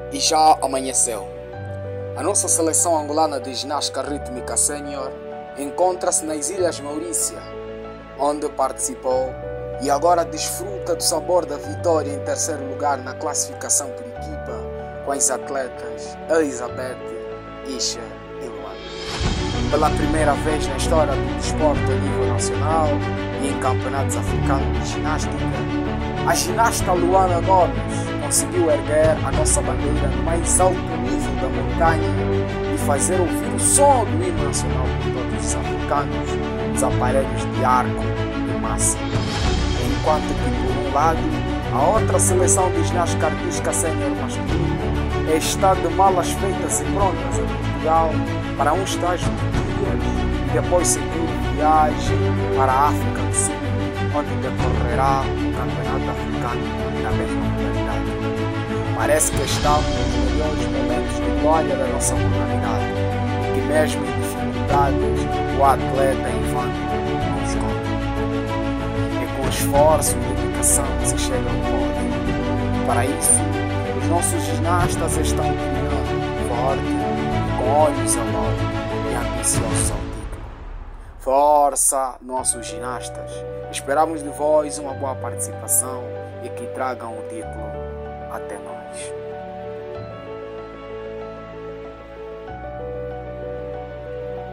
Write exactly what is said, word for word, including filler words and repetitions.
E já amanheceu. A nossa seleção angolana de ginástica rítmica sénior encontra-se nas Ilhas Maurícia, onde participou e agora desfruta do sabor da vitória em terceiro lugar na classificação por equipa com as atletas Elizabeth, Isha e Luana. Pela primeira vez na história do desporto a nível nacional e em campeonatos africanos de ginástica, a ginasta Luana Gomes conseguiu erguer a nossa bandeira no mais alto nível da montanha e fazer ouvir o som do hino nacional por todos os africanos nos aparelhos de arco e massa. Enquanto que, por um lado, a outra seleção de ginástica artística sénior masculina está de malas feitas e prontas a Portugal para um estágio de dias e depois seguir viagem para a África do Sul, onde decorrerá o Campeonato Africano na mesma modalidade. Parece que estamos nos melhores momentos de glória da nossa modalidade e que mesmo em dificuldades o atleta Ivan não esconde. É com esforço e dedicação que se chega ao pódio. Para isso, os nossos ginastas estão treinando forte e com olhos ao alto e ambiciosos ao título. Força, nossos ginastas! Esperamos de vós uma boa participação e que tragam o título até nós.